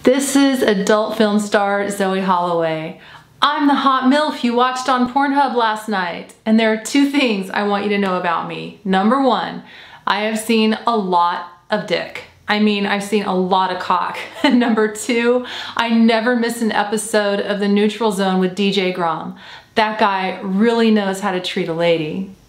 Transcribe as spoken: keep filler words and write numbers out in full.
This is adult film star Zoey Holloway. I'm the hot MILF you watched on Pornhub last night, and there are two things I want you to know about me. Number one, I have seen a lot of dick. I mean, I've seen a lot of cock. And number two, I never miss an episode of The Neutral Zone with D J Grom. That guy really knows how to treat a lady.